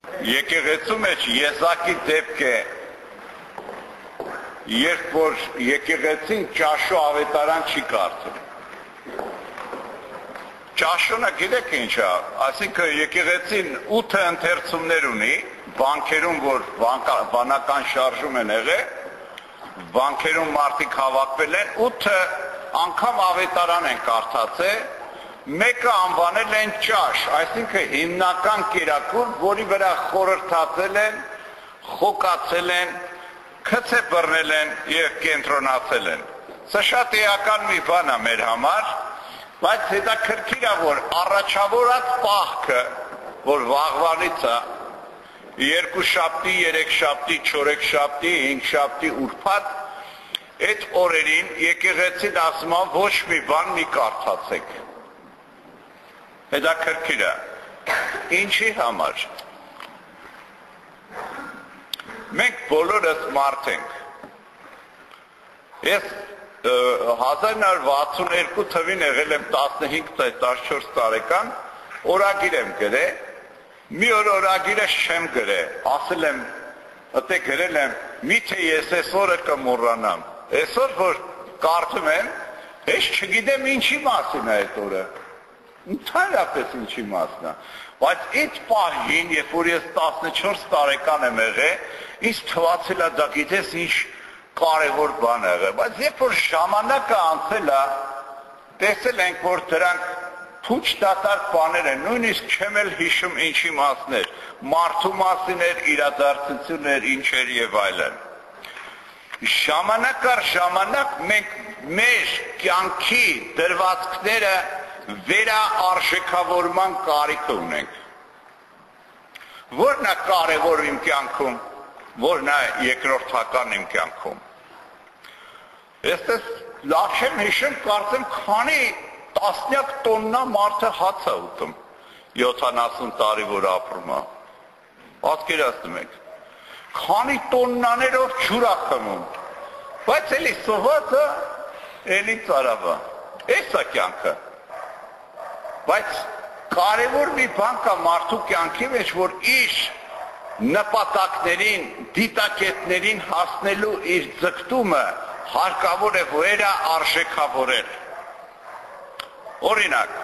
Եկեղեցու մեջ եզակի դեպք է, երբ որ եկեղեցին ճաշու ավետարան չի կարծում։ Ճաշունը գիտեք ինչ է, այսինքն եկեղեցին 8 ընթերցումներ ունի, բանկերում, որ բանական շարժում են եղել, բանկերում մարդիկ հավաքվել են, 8 անգամ ավետարան են կարդացել, մեկը անվանել են ճաշ, այսինքն հիմնական կերակուր, որի վրա խորհրդացել են, խոկացել են, քցե բռնել են եւ կենտրոնացել են։ Սա շատ էական մի բան է մեր համար, բայց հետաքրքիր է, որ առաջավորած պահքը, որ վաղվանից է, 2 շաբթի, 3 շաբթի, 4 շաբթի, 5 շաբթի ուրբաթ, այդ օրերին եկեղեցին ասում է ոչ մի բան մի կարդացեք։ Հետաքրքիր է, ինչի համար։ Մենք բոլորս մարդ ենք։ Ես 1962 թվին եղել եմ 15-14 տարեկան, օրագիր եմ գրել, մի օր օրագիրը չեմ գրել, ասել եմ, ըտե գրել եմ, միթե ես այսօրը կմոռանամ, այսօր որ կարդում եմ, ես չգիտեմ ինչի մասին է այդ օրը, ընդհանրապես ինչի մասն է, բայց այդ պահին, երբ որ ես 14 տարեկան եմ եղել, ինձ թվացել է դա գիտես ինչ կարևոր բան եղել, բայց երբ որ ժամանակը անցել է, տեսել ենք, որ դրանք փուչ դատարկ բաներ են, նույնիսկ չեմ էլ հիշում ինչի մասներ, մարդու մասին էր, իրադարձություններ, ինչեր եւ այլն։ Ժամանակ առ ժամանակ մենք մեր կյանքի դրվածքները վերաարժեքավորման կարիք ունենք։ Որն է կարևոր իմ կյանքում, որն է երկրորդական իմ կյանքում։ Ես լավ չեմ հիշում, կարծեմ քանի տասնյակ տոննա մարդը հաց է ուտում 70 տարի որ ապրում է։ Պատկերացնում եք։ Քանի տոննաներով ջուր է խմում։ Բայց էլի սովածը էլի ծարավա։ Էս է կյանքը։ Բայց կարևոր մի բան կա մարդու կյանքի մեջ, որ իր նպատակներին, դիտակետներին հասնելու իր ձգտումը հարկավոր է վերը արժեքավորել։ Օրինակ,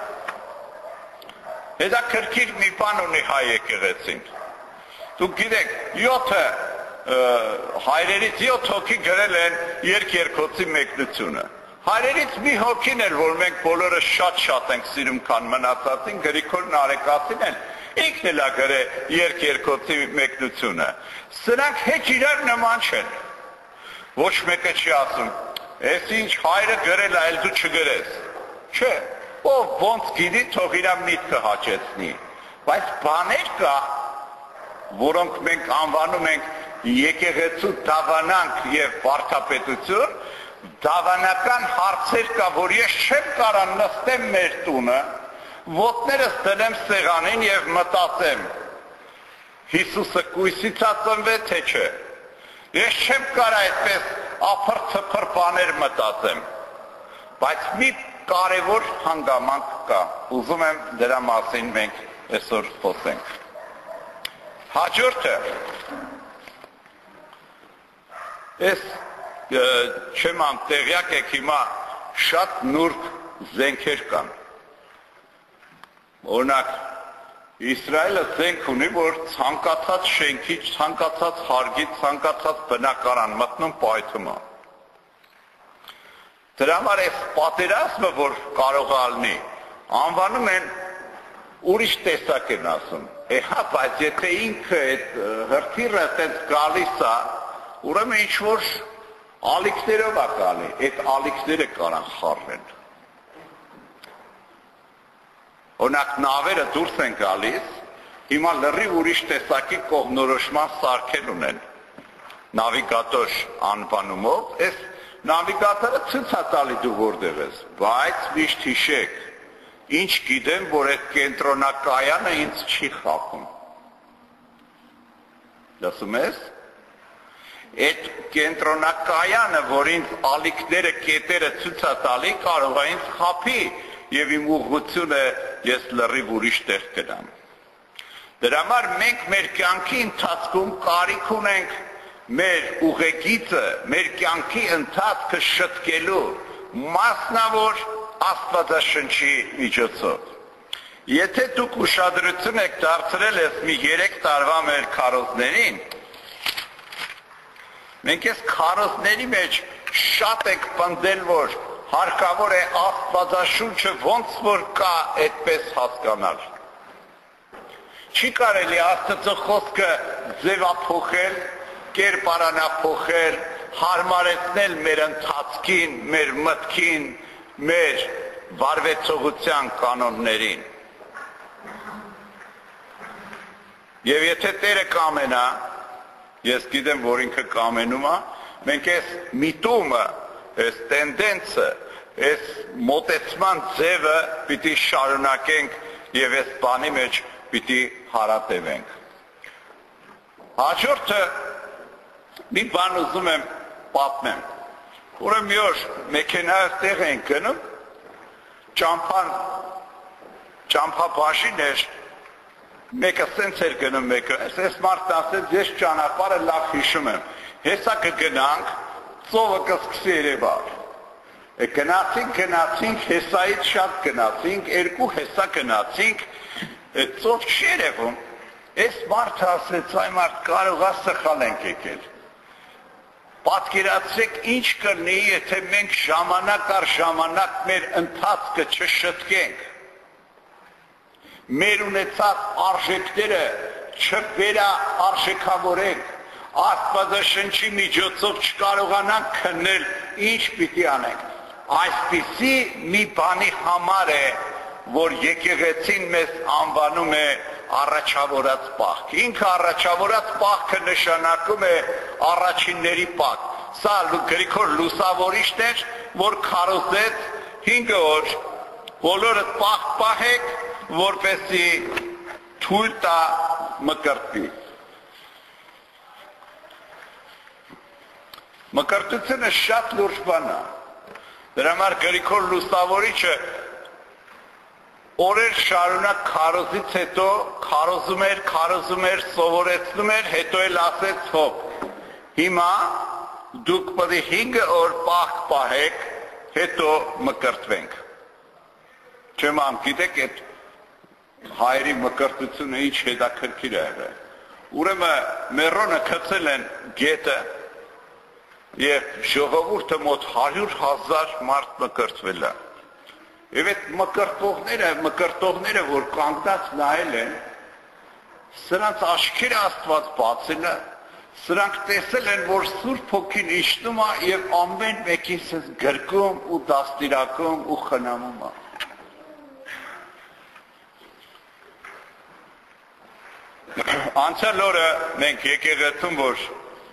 հետաքրքիր մի բան ունի հայ եկեղեցին։ Դուք գիտեք, 7 հայրերից 7 հոգի գրել են երկերկոցի մեկնությունը։ Հայրերից մի հոգին էր, որ մենք բոլորը շատ ենք սիրում, քան մնացածին, Գրիգոր Նարեկացին են, ինքն էլ է գրել երկերկոցի մեկնությունը։ Սրանք հեչ իրար նման չեն։ Ոչ մեկը չի ասում, «Էս ինչ հայրը գրել է, այլ դու չգրես»։ Չէ, ով ոնց գիտի, թող իր միտքը հաճեցնի։ Բայց բաներ կա, որոնք մենք անվանում ենք եկեղեցու դավանանք եւ վարդապետություն, դավանական հարցեր կա, որ ես չեմ կարող նստեմ մեր տունը, ոտներս դնեմ սեղանին եւ մտածեմ. Հիսուսը կույսից է ծնվել, թե չէ։ Ես չեմ կարող այդպես ափր-թփր բաներ մտածեմ։ Բայց մի կարևոր հանգամանք կա։ Ուզում եմ դրա մասին մենք այսօր խոսենք։ Հաջորդը ես չեմ տեղյակ եք հիմա շատ նուրբ զենքեր կան։ Օրինակ, Իսրայելը զենք ունի, որ ցանկացած շենքի, ցանկացած հարգի, ցանկացած բնակարան մտնում պայթում է։ Դրա համար այս պատերազմը, որ կարող է լինի, անվանում են ուրիշ տեսակ են ասում։ Հա, բայց եթե ինքը այդ հրթիռը այդպես գալիս է, ուրեմն ինչ որ ալիքներով է գալի, այդ ալիքները կարան խառնեն։ Օրինակ նավերը դուրս են գալիս, հիմա լրիվ ուրիշ տեսակի կողմնորոշման սարքեր ունեն, նավիգատոր անվանումով, այս նավիգատորը ցույց է տալի դու որտեղ ես, բայց միշտ հիշեք, ինչ գիտեմ, որ այդ կենտրոնակայանը ինձ չի խաբում։ Լսում ես։ Այդ կենտրոնակայանը, որ ինձ ալիքները, կետերը ցույց է տալի, կարող է ինձ խաբի եւ իմ ուղղությունը ես լրիվ ուրիշ տեղ գնամ։ Դրա համար մենք մեր կյանքի ընթացքում կարիք ունենք մեր ուղեկիցը, մեր կյանքի ընթացքը շտկելու մասնավոր Աստվածաշնչի միջոցով։ Եթե դուք ուշադրություն եք դարձրել մի 3 տարվա մեր քարոզներին, մենք այս քարոզների մեջ շատ եք պնդել, որ հարկավոր է Աստվածաշունչը ոնց որ կա այդպես հասկանալ։ Չի կարելի Աստծո խոսքը ձևափոխել, կերպարանափոխել, հարմարեցնել մեր ընթացքին, մեր մտքին, մեր վարվեցողության կանոններին։ Եվ եթե Տերը կամենա, ես գիտեմ, որ ինքը կամենում է, մենք այս միտումը, այս տենդենսը, այս մոտեցման ձևը պիտի շարունակենք եւ այս բանի մեջ պիտի հարատևենք։ Հաջորդը մի բան ուզում եմ պատմեմ։ Ուրեմն մի օր մեքենայով տեղ ենք գնում, ճամփաբաշին էր, մեկը սենց էր գնում մեկը, այս մարդն ասեց, ես ճանապարհը լավ հիշում եմ, հեսա կգնանք, ծովը կսկսի երևալ։ Գնացինք, հեսայից շատ գնացինք, 2 հեսա գնացինք, ծով չի երևում, այս մարդը ասեց, այ մարդ կարող է սխալ ենք եկել։ Պատկերացրեք ինչ կլինի, եթե մենք ժամանակ առ ժամանակ մեր ընթացքը չշտկենք, մեր ունեցած արժեքները չվերաարժեքավորենք, Աստվածաշնչի միջոցով չկարողանանք քննել, ինչ պիտի անենք։ Այսպիսի մի բանի համար է, որ եկեղեցին մեզ անվանում է առաջավորած պահք։ Ինքը առաջավորած պահքը նշանակում է առաջինների պահք։ Սա Գրիգոր Լուսավորիչն էր, որ քարոզեց 5 օր, բոլորը պահք պահեք, որպեսզի թույլ տա մկրտվի։ Մկրտությունը շատ լուրջ բան է։ Դրա համար Գրիգոր Լուսավորիչը օրեր շարունակ քարոզից հետո քարոզում էր, սովորեցնում էր, հետո էլ ասեց հոп։ Հիմա դուք պետք է 5 օր պահք պահեք, հետո մկրտվենք։ Չեմ ամ գիտեք այդ հայերի մկրտությունը ինչ հետաքրքիր է եղել։ Ուրեմն մերոնը գցել են գետը եւ ժողովուրդը մոտ 100,000 մարդ մկրտվել է։ Եվ այդ մկրտողները, որ կանգնած նայել են, սրանց աչքերը Աստված բացել է, սրանք տեսել են, որ Սուրբ Հոգին իջնում է եւ ամեն մեկին սենց գրկում ու դաստիարակում ու խնամում է։ Անցյալ օրը մենք եկեղեցում, որ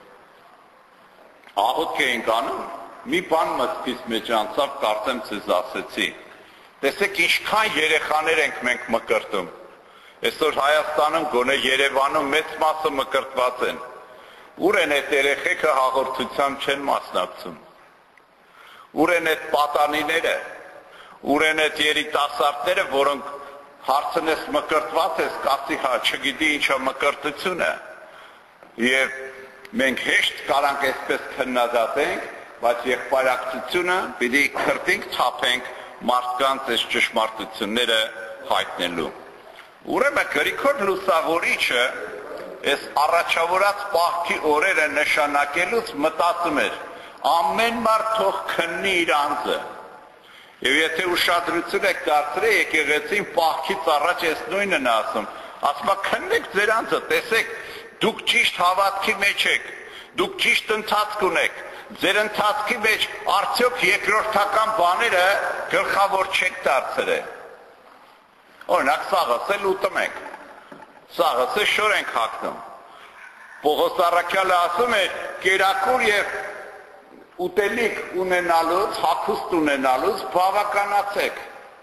աղոթք էինք անում, մի բան մտքիս մեջ անցավ, կարծեմ ձեզ ասեցի։ Տեսեք ինչքան երեխաներ ենք մենք մկրտում։ Այսօր Հայաստանում, գոնե Երևանում մեծ մասը մկրտված են։ Ուր են այդ երեխեքը հաղորդությամբ չեն մասնակցում։ Ուր են այդ պատանիները, ուր են այդ երիտասարդները, որոնք հարցնես մկրտված ես, կասի հա, չգիտի ինչ է մկրտությունը։ Եվ մենք հեշտ կարանք այսպես քննադատենք, բայց եղբայրակցությունը պիտի քրտինք ցապենք մարդկանց այս ճշմարտությունները հայտնելու։ Ուրեմն Գրիգոր Լուսավորիչը այս առաջավորած պահքի օրերը նշանակելուց մտածում էր, ամեն մարդ թող քննի իր անձը։ Եվ եթե ուշադրություն եք դարձրել եկեղեցին պահքից առաջ այս նույնն է ասում, ասում է քննեք ձեր անձը, տեսեք, դուք ճիշտ հավատքի մեջ եք, դուք ճիշտ ընթացք ունեք, ձեր ընթացքի մեջ արդյոք երկրորդական բաները գլխավոր չեք դարձրել։ Օրինակ սաղս էլ ուտում ենք, սաղս է շոր ենք հագնում։ Պողոս առաքյալը ասում է, կերակուր եւ ուտելիք ունենալուց, հագուստ ունենալուց բավականացեք։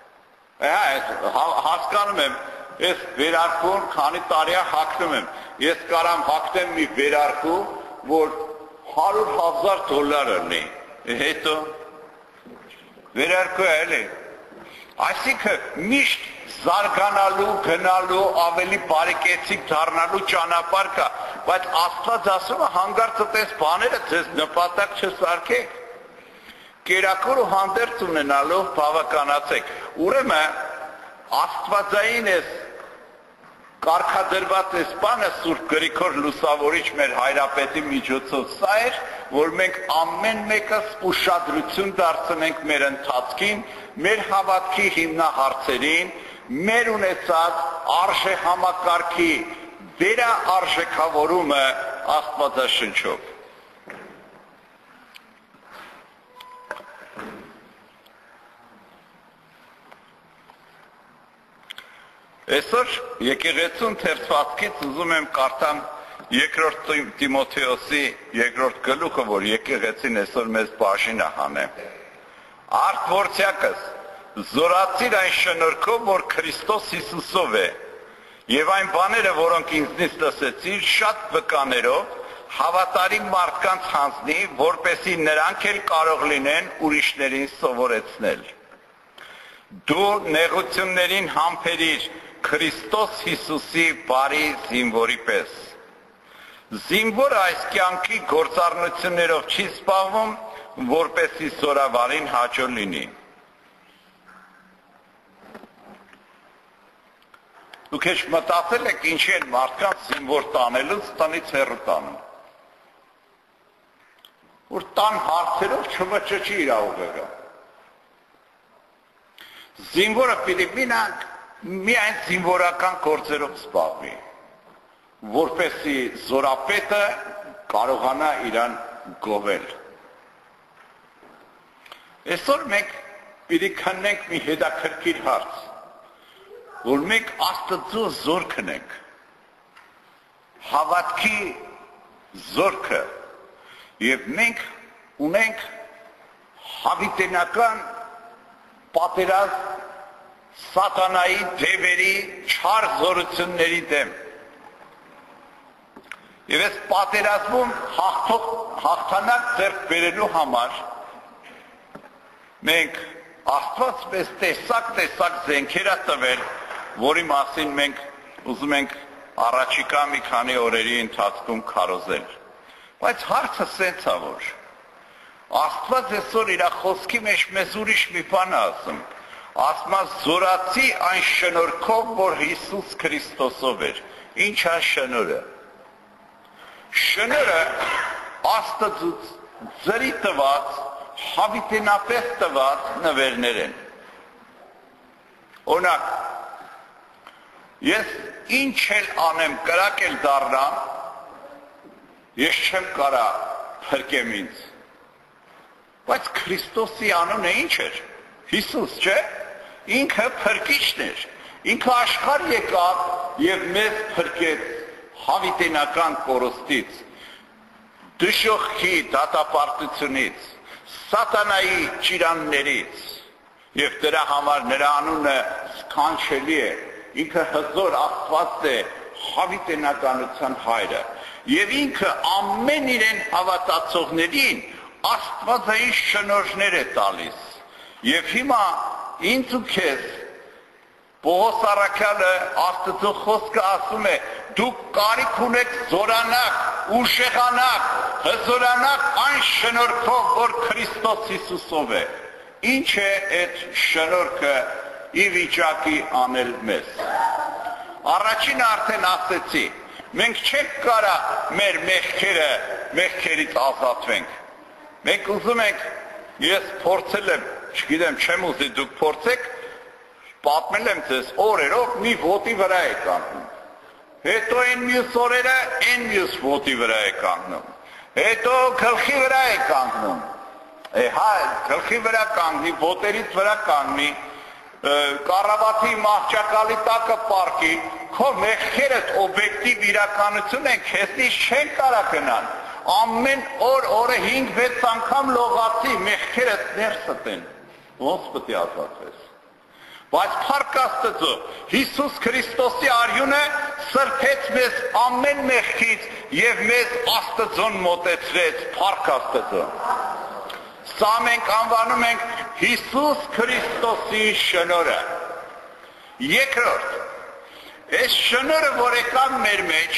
Հասկանում եմ, ես վերարկուն քանի տարի հագնում եմ, ես կարամ հագնեմ մի վերարկու, որ $100,000 ունի, հետո վերարկու էլի։ Այսինքն միշտ զարգանալու, գնալու, ավելի բարեկեցիկ դառնալու ճանապարհ կա, բայց Աստված ասում է հանգարցը տես բաները ձեզ նպատակ չսարքեք։ Կերակուր ու հանդերձ ունենալով բավականացեք։ Ուրեմն Աստվածային էս կարգադրված էս բանը Սուրբ Գրիգոր Լուսավորիչ մեր հայրապետի միջոցով սա էր, որ մենք ամեն մեկս ուշադրություն դարձնենք մեր ընթացքին, մեր հավատքի հիմնահարցերին, մեր ունեցած արժեհամակարգի վերաարժեքավորումը Աստվածաշնչով։ Այսօր եկեղեցուն թերթվածքից ուզում եմ կարդամ երկրորդ Տիմոթեոսի երկրորդ գլուխը, որ եկեղեցին այսօր մեզ բաժին է հանել։ Արդ որդյակս, զորացիր այն շնորհքով, որ Քրիստոս Հիսուսով է, եւ այն բաները, որոնք ինձնից լսեցիր, շատ վկաներով հավատարիմ մարդկանց հանձնի, որպեսզի նրանք էլ կարող լինեն ուրիշներին սովորեցնել։ Դու նեղություններին համբերիր Քրիստոս Հիսուսի բարի զինվորի պես։ Զինվորը այս կյանքի գործառնություններով չի զբաղվում, որպեսզի զորավարին հաճո լինի։ Դուք հեչ մտածել եք ինչի են մարդկանց զինվոր տանելուց տնից հեռու տանում։ Որ տան հարցերով չմճճի իր ուղեղը։ Զինվորը պիտի միայն զինվորական գործերով զբաղվի, որպեսզի զորապետը կարողանա իրան գովել։ Այսօր մենք պիտի քննենք մի հետաքրքիր հարց, որ մենք Աստծո զորքն ենք, հավատքի զորքը, եւ մենք ունենք հավիտենական պատերազմ սատանայի դևերի չար զորությունների դեմ։ Եվ այս պատերազմում հաղթանակ ձեռք բերելու համար մենք Աստված մեզ տեսակ զենքեր է տվել, որի մասին մենք ուզում ենք առաջիկա մի քանի օրերի ընթացքում քարոզել։ Բայց հարցը սենց է, որ Աստված այսօր իր խոսքի մեջ մեզ ուրիշ մի բան է ասում։ Ասում է զորացի այն շնորհքով, որ Հիսուս Քրիստոսով էր։ Ինչ է շնորհը։ Շնորհը Աստծուց ձրի տված, հավիտենապես տված նվերներ են։ Օրինակ, ես ինչ էլ անեմ, կրակ էլ դառնամ, ես չեմ կարա փրկեմ ինձ։ Բայց Քրիստոսի անունը ինչ էր։ Հիսուս, չէ՞։ Ինքը փրկիչն էր, ինքը աշխարհ եկավ եւ մեզ փրկեց հավիտենական կորստից, դժոխքի դատապարտությունից, սատանայի ճիրաններից, եւ դրա համար նրա անունը սքանչելի է, ինքը հզոր Աստված է, հավիտենականության հայրը, եւ ինքը ամեն իրեն հավատացողներին Աստվածային շնորհներ է տալիս, եւ հիմա ինձ ու քեզ Պողոս առաքյալը Աստծո խոսքը ասում է դուք կարիք ունեք զորանաք, ուժեղանաք, հզորանաք այն շնորհքով, որ Քրիստոս Հիսուսով է։ Ինչ է այդ շնորհքը ի վիճակի անել մեզ։ Առաջինը արդեն ասեցի, մենք չենք կարա մեր մեղքերից ազատվենք։ Մենք ուզում ենք, ես փորձել եմ, չգիտեմ, չեմ ուզի դուք փորձեք, պատմել եմ ձեզ օրերով մի ոտի վրա է կանգնում, հետո այն մյուս օրերը այն մյուս ոտի վրա է կանգնում, հետո գլխի վրա է կանգնում, հա, գլխի վրա կանգնի, ոտերից վրա կանգնի, կառավատի մահճակալի տակը պարկի, քո մեղքերդ օբյեկտիվ իրականություն են, քեզնից չեն կարա գնան, ամեն օրը 5-6 անգամ լողացի, մեղքերդ ներսդ են, ոնց պետք է ազատվես։ Բայց փառք Աստծո, Հիսուս Քրիստոսի արյունը սրբեց մեզ ամեն մեղքից եւ մեզ Աստծուն մոտեցրեց, փառք Աստծո։ Սա մենք անվանում ենք Հիսուս Քրիստոսի շնորհը։ Երկրորդ, այս շնորհը, որ եկավ մեր մեջ,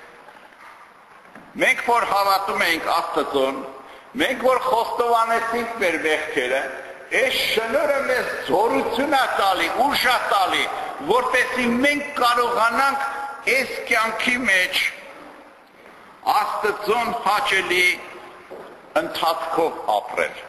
մենք որ հավատում ենք Աստծուն, մենք որ խոստովանեցինք մեր մեղքերը, այս շնորհը մեզ զորություն է տալի, ուժ է տալի, որպեսզի մենք կարողանանք այս կյանքի մեջ Աստծուն հաճելի ընթացքով ապրել։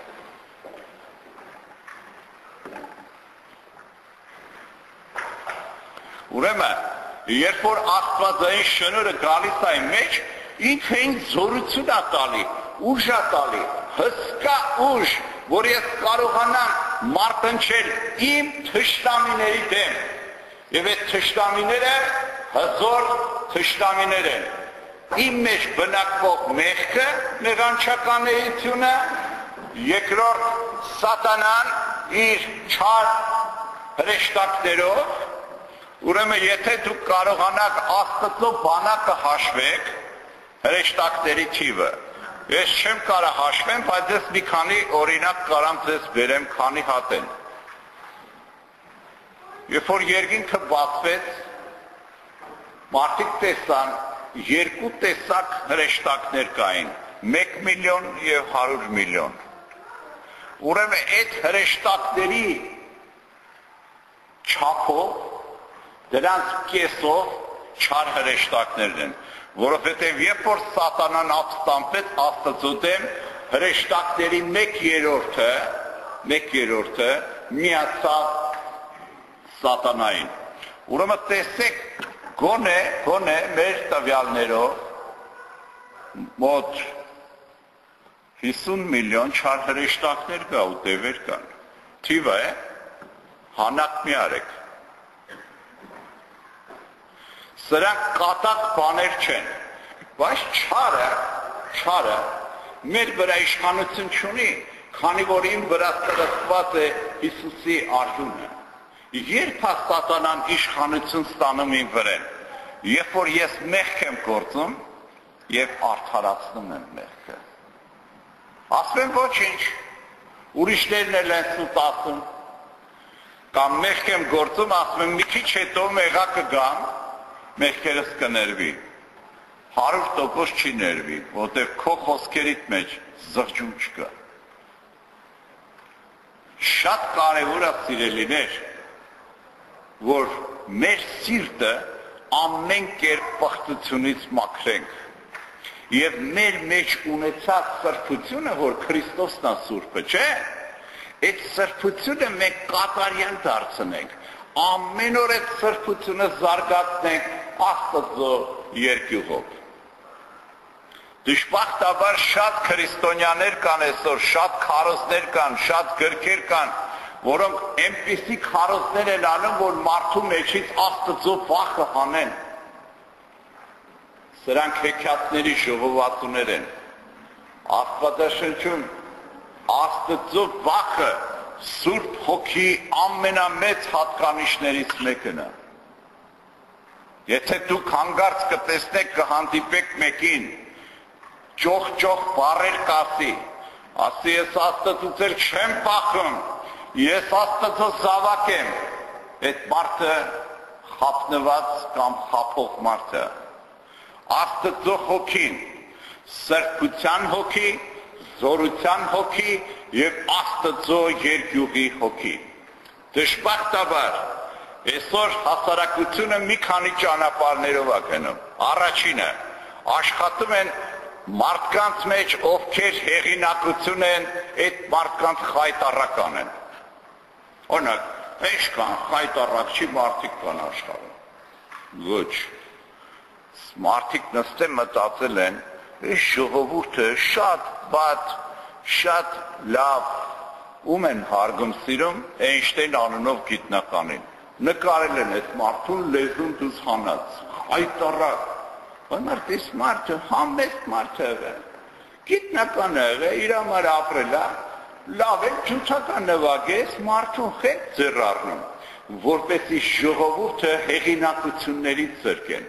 Ուրեմն, երբ որ Աստվածային շնորհը գալիս է մեջ, ինքը ինձ զորություն է տալի, ուժ է տալի, հսկա ուժ, որ ես կարողանամ մարտնչել իմ թշնամիների դեմ։ Եվ այդ թշնամիները հզոր թշնամիներ են։ Իմ մեջ բնակվող մեղքը, մեղանչական էությունը, երկրորդ սատանան իր չար հրեշտակներով, ուրեմն եթե դուք կարողանաք Աստծո բանակը հաշվեք, հրեշտակների թիվը, ես չեմ կարող հաշվեմ, բայց ես մի քանի օրինակ կարամ ձեզ բերեմ, քանի հատ են։ Երբ որ երկինքը բացվեց, մարդիկ տեսան, երկու տեսակ հրեշտակներ կային, 1 միլիոն և 100 միլիոն։ Ուրեմն այդ հրեշտակների չափով, դրանց կեսով չար հրեշտակներն են, որովհետև երբ որ սատանան ապստամբեց Աստծո դեմ, հրեշտակների 1/3-ը միացավ սատանային։ Ուրեմն տեսեք, գոնե մեր տվյալներով մոտ 50 միլիոն չար հրեշտակներ կա ու դևեր կան։ Թիվը է, հանակ մի արեք։ Սրանք կատակ բաներ չեն, բայց չարը մեր վրա իշխանություն չունի, քանի որ իմ վրա ծրծված է Հիսուսի արյունը։ Երբ է սատանան իշխանություն ստանում իմ վրեն, երբ որ ես մեղք եմ գործում և արդարացնում եմ մեղքը։ Ասում եմ ոչինչ, ուրիշներն էլ են սուտ ասում, կամ մեղք եմ գործում, ասում եմ մի քիչ հետո մեղա կգամ, մեղքերս կներվի, 100% չի ներվի, որտև քո խոսքերիդ մեջ զղջում չկա։ Շատ կարևոր է սիրելիներ, որ մեր սիրտը ամեն կերպ պղծությունից մաքրենք և մեր մեջ ունեցած սրբությունը, որ Քրիստոսն է սուրբը, չէ՞, այդ սրբությունը մենք կատարյալ դարձնենք, ամեն օր այդ սրբությունը զարգացնենք Աստծո երկյուղով։ Դժբախտաբար շատ քրիստոնյաներ կան այսօր, շատ քարոզներ կան, շատ գրքեր կան, որոնք այնպիսի քարոզներ են անում, որ մարդու մեջից Աստծո վախը հանեն։ Սրանք հեքիաթների ժողովածուներ են։ Աստվածաշնչում Աստծո վախը Սուրբ Հոգի ամենամեծ հատկանիշներից մեկն է։ Եթե դուք հանգարց կտեսնեք, կհանդիպեք մեկին, ճոխ բառեր կասի, ասի ես Աստծուց էլ չեմ փախում, ես Աստծո զավակ եմ, այդ մարդը խափնված կամ խափող մարդ է։ Աստծո Հոգին, սրբության հոգի, զորության հոգի և Աստծո երկյուղի հոգի։ Դժբախտաբար, այսօր հասարակությունը մի քանի ճանապարհներով է գնում։ Առաջինը, աշխատում են մարդկանց մեջ, ովքեր հեղինակություն են, այդ մարդկանց խայտառակ անեն։ Օրինակ, ինչքան խայտառակչի մարդիկ կան աշխարհում։ Ոչ։ Մարդիկ նստեն մտածել են, այս ժողովուրդը շատ բաց, շատ լավ, ում են հարգում սիրում, Էյնշտեյն անունով գիտնականին։ Նկարել են այդ մարդուն լեզուն դուս հանած, խայտառակ։ Բանարդ այս մարդը համեստ մարդ է եղել, գիտնական է եղել, իր համար ապրել է, լավ է, ջութական նվագես, մարդուն հետ ձեռ առնում, որպեսզի ժողովուրդը հեղինակություններից զրկեն։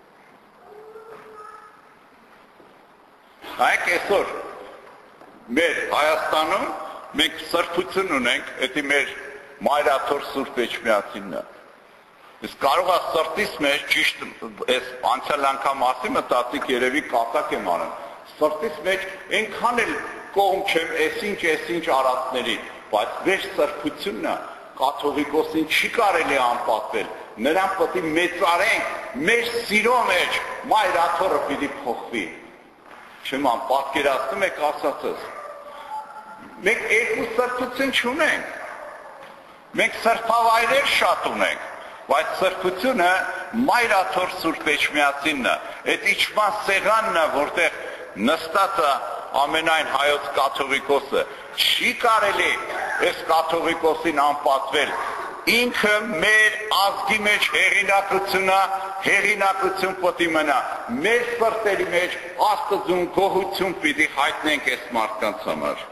Հայք այսօր մեր Հայաստանում մենք սրբություն ունենք, դա մեր մայրաթոր Սուրբ Էջմիածինն է։ Իսկ կարող է սրտից մեջ ճիշտ այս անցյալ անգամ ասի մտածիկ երևի կատակ եմ անում։ Սրտից մեջ այնքան էլ կողմ չեմ այսինչ արածներին, բայց մեր սրբությունը կաթողիկոսին չի կարելի անպատվել։ Նրան պետք է մեծարենք, մեր սիրո մեջ մայրաթորը պիտի փոխվի։ Չեմ պատկերացնում եք ասածս։ Մենք երկու սրբություն չունենք։ Մենք սրբավայրեր շատ ունենք, բայց սրբությունը մայրաթոր Սուրբ Էջմիածինն է, այդ իջման սեղանն է, որտեղ նստած է ամենայն հայոց կաթողիկոսը, չի կարելի այս կաթողիկոսին անպատվել, ինքը մեր ազգի մեջ հեղինակություն պիտի մնա, մեր սրտերի մեջ Աստծուն գոհություն պիտի հայտնենք այս մարդկանց համար։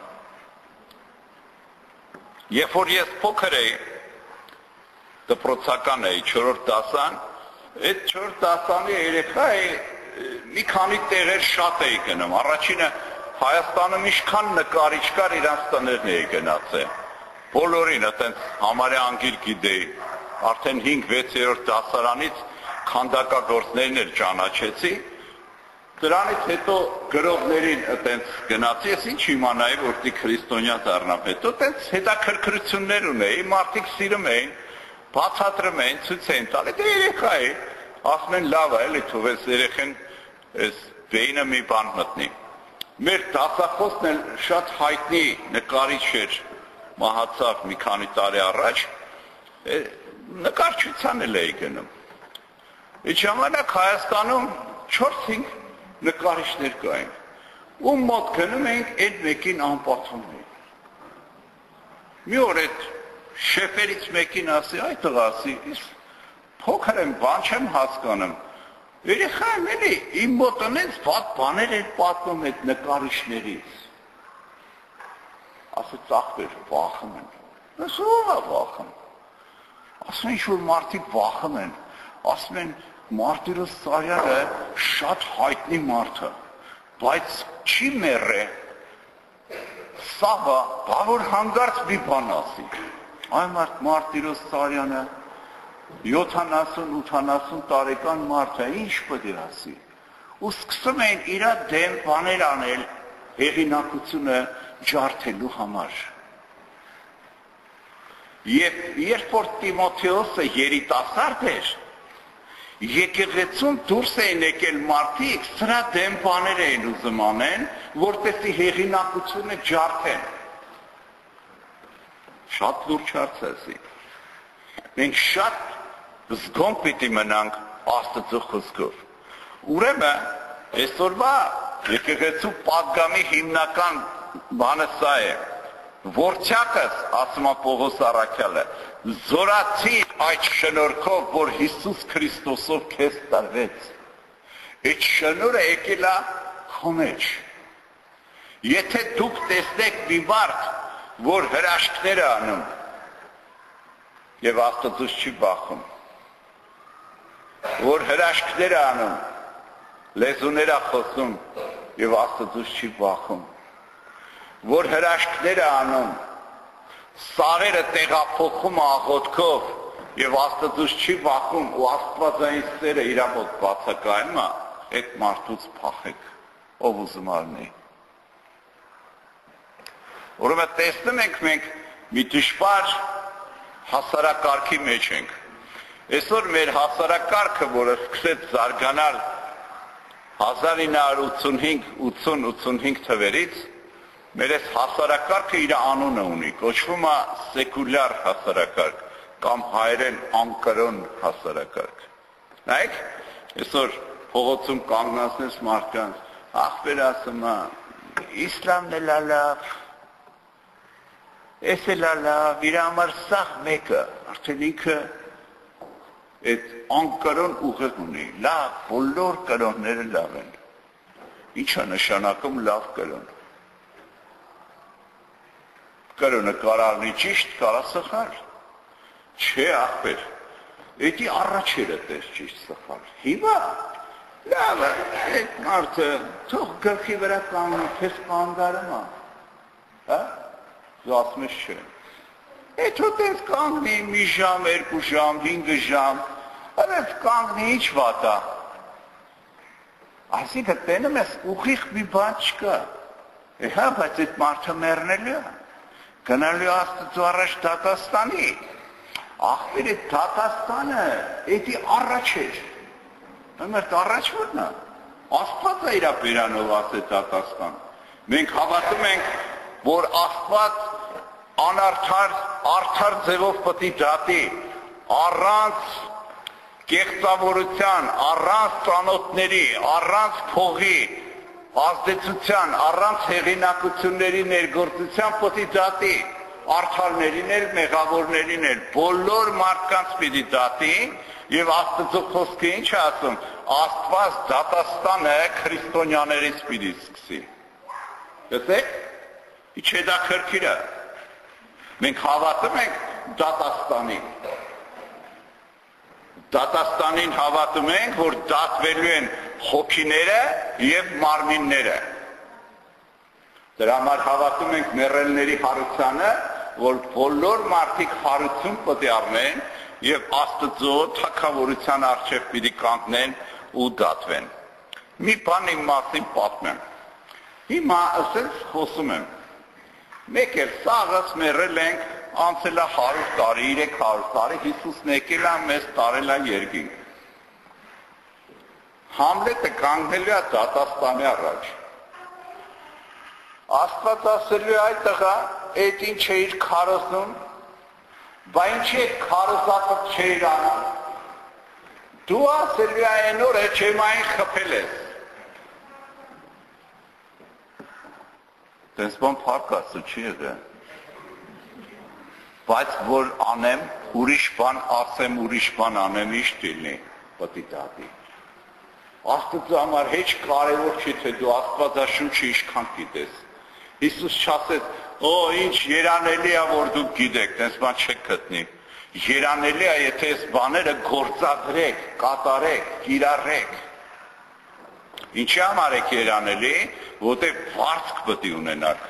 Երբ որ ես փոքր էի, դպրոցական էի, 4-րդ դասան, այդ 4-րդ դասանի երեխա մի քանի տեղեր շատ էի գնում։ Առաջինը Հայաստանում ինչքան նկարիչ կար, իրանց տներն էի գնացել։ Բոլորին այտենց համարյա անգիր գիտեի, արդեն 5-6-րդ դասարանից քանդակագործներն էլ ճանաչեցի։ Դրանից հետո գրողներին այտենց գնացի, ես ինչ իմանայի, որ դի քրիստոնյա դառնամ, հետո այտենց հետաքրքրություններ ունեի, մարդիկ սիրում էին, բացատրում էին, ցույց էին տալի, դե երեխա է, ասում են լավ է, էլի թող այս երեխեն այս բեյնը մի բան մտնի։ Մեր դասախոսն էլ շատ հայտնի նկարիչ էր, մահացավ մի քանի տարի առաջ, նկարչության էլ էի գնում։ Այդ ժամանակ Հայաստանում 4-5 նկարիչներ կային, ում մոտ գնում էինք, այդ մեկին անպատվում էինք։ Մի օր այդ շեֆերից մեկին ասի, այ տղա ասի, ես փոքր եմ, բան չեմ հասկանում, երեխա եմ էլի, իմ մոտ ընենց բաներ են պատմում այդ նկարիչներից։ Ասեց ախպեր, վախում են։ Ես ով է վախում։ Ասում ինչ-որ մարդիկ վախում են, ասում են Մարտիրոս Սարյանը շատ հայտնի մարդ է, բայց չի մեռե, սաղ է, բավոր հանգարց մի բան ասի։ Այն Մարտիրոս Սարյանը 70-80 տարեկան մարդ է, ինչ պետք է ասի։ Ու սկսում են իր դեմ բաներ անել հեղինակությունը ջարդելու համար։ Եվ երբ որ Տիմոթեոսը երիտասարդ էր, եկեղեցուն դուրս էին եկել մարդիկ, սրա դեմ բաներ էին ուզում անեն, որպեսզի հեղինակությունը ջարդեն։ Շատ լուրջ հարց է ասի։ Մենք շատ զգոն պիտի մնանք Աստծո խոսքով։ Ուրեմն այսօրվա եկեղեցու պատգամի հիմնական բանը սա է։ Որդյակս, ասում է Պողոս առաքյալը, զորացիր այդ շնորհքով, որ Հիսուս Քրիստոսով քեզ տրվեց։ Այդ շնորհը եկել է քո մեջ։ Եթե դուք տեսնեք մի մարդ, որ հրաշքներ է անում, եւ Աստծուց չի բախում, որ հրաշքներ է անում, լեզուներ է խոսում եւ Աստծուց չի բախում, որ հրաշքներ է անում, սարերը տեղափոխում աղոթքով եւ Աստծուց չի բախում ու աստվածային սերը իր մոտ բացակայում է, այդ մարդուց փախեք, ով ուզում առնի։ Ուրեմն տեսնում ենք մենք մի դժվար հասարակարգի մեջ ենք։ Այսօր մեր հասարակարգը, որը սկսեց զարգանալ 1985-85 թվերից, մեր այս հասարակարգը իր անունը ունի, կոչվում է սեկուլյար հասարակարգ կամ հայերեն անկրոն հասարակարգ։ Նայեք, այսօր փողոցում կանգնացնես մարդկանց, ախպեր ասում է, իսլամն էլ է լավ, էս էլ է լավ, իր համար սաղ մեկը, արդեն ինքը այդ անկրոն ուղեղ ունի, լավ, բոլոր կրոնները լավ են։ Ինչ է նշանակում լավ կրոն։ Կրոնը կարալնի ճիշտ, կարա սխալ։ Չէ, ախպեր, էդի առաջերը տես ճիշտ սխալ։ Հիմա, լավ է, այդ մարդը, թող գլխի վրա կանգնի, քեզ կանգարում է, հա, դու ասում ես չէ։ Էդ հո տես կանգնի մի ժամ, 2 ժամ, 5 ժամ, Այս կանգնի ինչ վատ է։ Այսինքն տենում ես ուղիղ մի բան չկա։ Հա, բայց այդ մարդը մեռնելու է։ Գնալու Աստծո առաջ դատաստանի։ Ախպերը դատաստանը էդի առաջ էր։ Մերտ առաջ որն է։ Աստված է իր բերանով ասել դատաստան։ Մենք հավատում ենք, որ Աստված արդար ձևով պետք է դատի, առանց կեղծավորության, առանց ծանոթների, առանց փողի ազդեցության, առանց հեղինակությունների ներգործության պետք է դատի, արդարներին էլ, մեղավորներին էլ, բոլոր մարդկանց պիտի դատի, եւ Աստծո խոսքը ինչ է ասում, Աստված դատաստանը քրիստոնյաներից պիտի սկսի։ Գիտեք, ինչ է դա քրքիրը։ Մենք հավատում ենք դատաստանին։ Դատաստանին հավատում ենք, որ դատվելու են հոգիները եւ մարմինները։ Դրա համար հավատում ենք մեռելների հարությանը, որ բոլոր մարդիկ հարություն պետք է առնեն եւ Աստծո թագավորության առջեւ պիտի կանգնեն ու դատվեն։ Մի բան իմ մասին պատմեմ։ Հիմա ասես խոսում եմ։ Մեկ էլ սաղս մեռել ենք, անցել է 100 տարի, 300 տարի, Հիսուսն եկել է մեզ տարել է երկինք։ Համլետը կանգնելու է դատաստանի առաջ։ Աստված ասելու է այդ տղա, այդ ինչ էիր քարոզում, բա ինչ է քարոզածը չէիր անում։ Դու ասելու է այն օրը չեմային խփել ես։ Դες բան փառք Աստծո չի եղել։ Բայց որ անեմ, ուրիշ բան ասեմ, ուրիշ բան անեմ, ինչ դիլնի, պետք է դատի։ Աստծո համար հեչ կարևոր չի, թե դու Աստվածաշունչը ինչքան գիտես։ Հիսուս չասեց, օ, ինչ երանելի է, որ դուք գիտեք, դες բան չեք գտնի։ Երանելի է, եթե այս բաները գործադրեք, կատարեք, կիրառեք։ Ինչի համար եք երանելի, որտեղ վարձք պետք է ունենաք։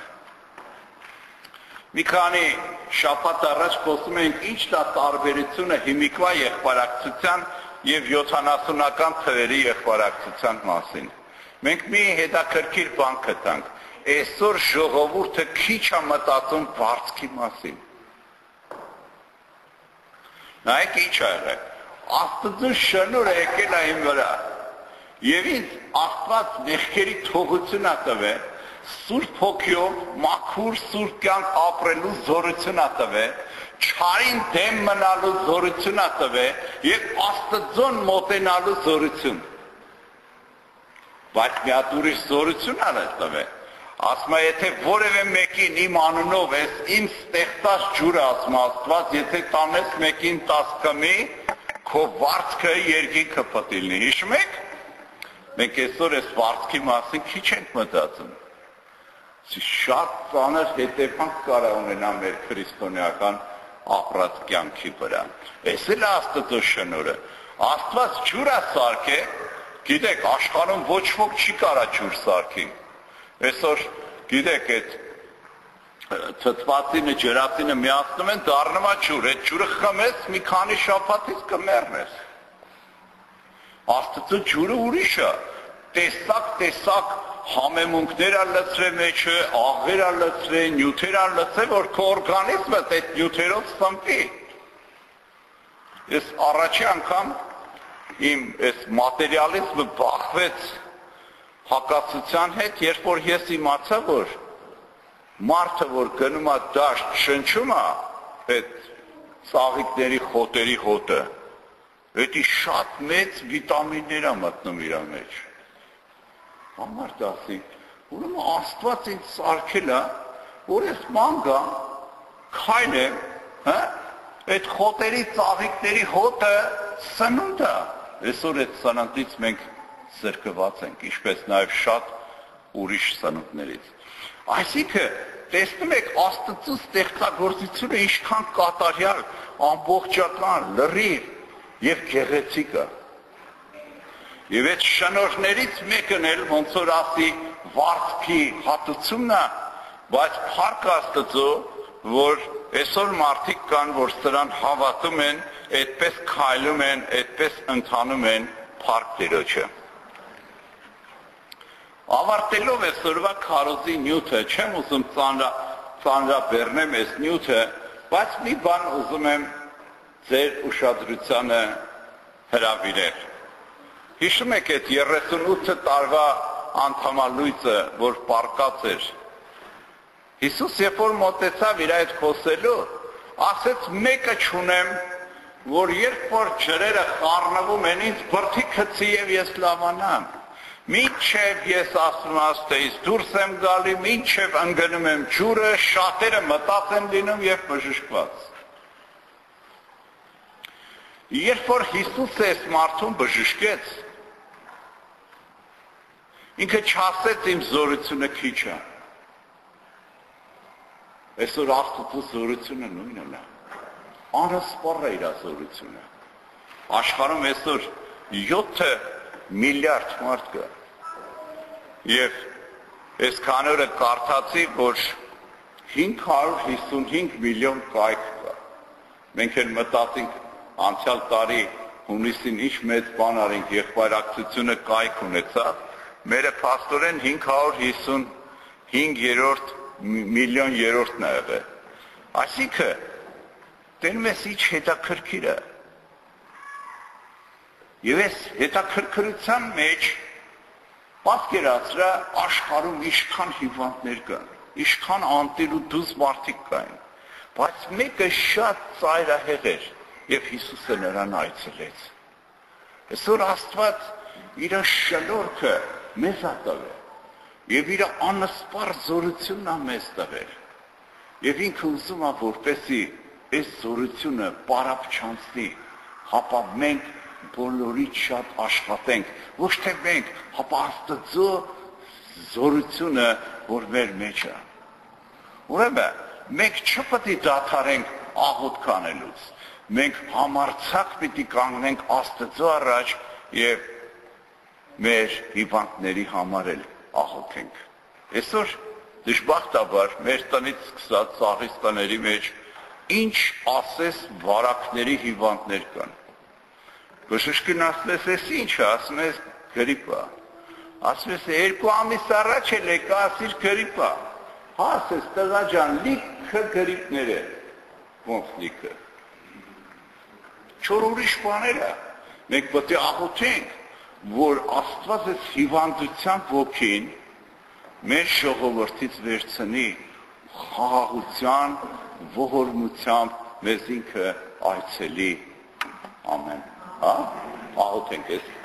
Մի քանի շաբաթ առաջ խոսում ենք ինչ դա տարբերությունը հիմիկվա եղբարակցության եւ 70-ական թվերի եղբարակցության մասին։ Մենք մի հետաքրքիր բան գտանք։ Այսօր ժողովուրդը քիչ է մտածում վարձքի մասին։ Նայեք ինչ ա եղել։ Աստծո շնորհը եկել է իմ վրա։ Եվ ինձ Աստված մեղքերի թողություն ա տվել, Սուրբ Հոգիով մաքուր սուրբ կյանք ապրելու զորություն ա տվել, չարին դեմ մնալու զորություն ա տվել եւ Աստծուն մոտենալու զորություն։ Բայց մի հատ ուրիշ զորություն ա տվել։ Ասում է, եթե որևէ մեկին իմ անունով ես իմ ստեղծած ջուրը ասում Աստված, եթե տանես մեկին 10 կմի, քո վարձքը երկինքը պետք է լինի։ Հիշում եք։ Մենք այսօր այս վարձքի մասին քիչ ենք մտածում։ Շատ ծանր հետևանք կարող ունենա մեր քրիստոնեական ապրած կյանքի վրա։ Այս էլ Աստծո շնորհը։ Աստված ջուր է սարքել, գիտեք, աշխարհում ոչ ոք չի կարա ջուր սարքի։ Այսօր գիտեք այդ թթվածինը, ջրածինը միացնում են, դառնում է ջուր, այդ ջուրը խմես մի քանի շաբաթից կմեռնես։ Աստծո ջուրը ուրիշ է, տեսակ համեմունքներ ա լցրել մեջը, աղեր ա լցրել, նյութեր ա լցրել, որ քո օրգանիզմը այդ նյութերով սնվի։ Ես առաջի անգամ իմ այս մատերիալիզմը բախվեց հակասության հետ, երբ որ ես իմացա, որ մարդը, որ գնում է դաշտ, շնչում է այդ ծաղիկների խոտերի հոտը, դա շատ մեծ վիտամիններ է մտնում իր մեջ։ Համարդ ասի, ուրեմն Աստված ինձ սարքել է, որ ես ման գամ, քայլեմ, այդ խոտերի ծաղիկների հոտը սնունդ է։ Այսօր այդ սննդից մենք զրկված ենք, ինչպես նաև շատ ուրիշ սնունդներից։ Այսինքն, տեսնում եք Աստծո ստեղծագործությունը ինչքան կատարյալ, ամբողջական, լրիվ եւ գեղեցիկ է։ Եվ այդ շնորհներից մեկն էլ ոնց որ ասի վարձքի հատուցումն է, բայց փառք Աստծո, որ այսօր մարդիկ կան, որ սրան հավատում են այդպես քայլում են, այդպես ընթանում են փառք Տիրոջը։ Ավարտելով այսօրվա քարոզի նյութը, չեմ ուզում ծանրաբեռնեմ այս նյութը, բայց մի բան ուզում եմ ձեր ուշադրությանը հրավիրել։ Հիշում եք այդ 38 տարվա անդամալույծը, որ պառկած էր։ Հիսուս երբ որ մոտեցավ իր այդ խոսելու, ասեց մեկը չունեմ, որ երբ որ ջրերը խառնվում են, ինձ բրդի գցի եւ ես լավանամ։ Մինչև ես ասում աստեից դուրս եմ գալի, մինչև ընկնում եմ ջուրը, շատերը մտած են լինում եւ բժշկված։ Երբ որ Հիսուսը այս մարդուն բժշկեց, ինքը չասեց իմ զորությունը քիչ է։ Այսօր Աստծո զորությունը նույնն է։ Անսպառ է իր զորությունը։ Աշխարհում այսօր 7 միլիարդ մարդ կա։ Եվ այսքան օրը կարդացի, որ 555 միլիոն կայք կա։ Մենք էլ մտածենք անցյալ տարի հունիսին ինչ մեծ բան արինք, եղբայրակցությունը կայք ունեցավ։ Մերը փաստորեն 555 միլիոն երրորդն է եղել։ Այսինքն տենում ես ինչ հետաքրքիր է։ Եվ այս հետաքրքրության մեջ պատկերացրա աշխարհում ինչքան հիվանդներ կան, ինչքան անտիր ու դուզ մարդիկ կային, բայց մեկը շատ ծայրահեղ էր եւ Հիսուսը նրան այցելեց։ Այսօր Աստված իր շնորհքը մեզ ա տվել եւ իր անսպառ զորությունն ա մեզ տվել։ Եվ ինքը ուզում ա որպեսի այս զորությունը պարապ չանցնի, հապա մենք բոլորից շատ աշխատենք, ոչ թե մենք, հապա Աստծո զորությունը, որ մեր մեջ է։ Ուրեմն մենք չպետք է դադարենք աղոթք անելուց, մենք համարձակ պիտի կանգնենք Աստծո առաջ եւ մեր հիվանդների համար էլ աղոթենք։ Այսօր դժբախտաբար մեր տնից սկսած Սաղիստաների մեջ ինչ ասես վարակների հիվանդներ կան։ Բժշկին ասես ես ինչ է, ասում ես գրիպա։ Ասում ես 2 ամիս առաջ էլ եկա, ասիր գրիպա։ Հա, ասես տղա ջան, լիքը գրիպներ է։ Ոնց լիքը։ Չոր ուրիշ բաներ է։ Մենք պետք է աղոթենք, որ Աստված այս հիվանդության ոգին մեր ժողովրդից վերցնի խաղաղության, ողորմությամբ մեզ ինքը այցելի։ Ամեն։ Հա, աղոթենք ես։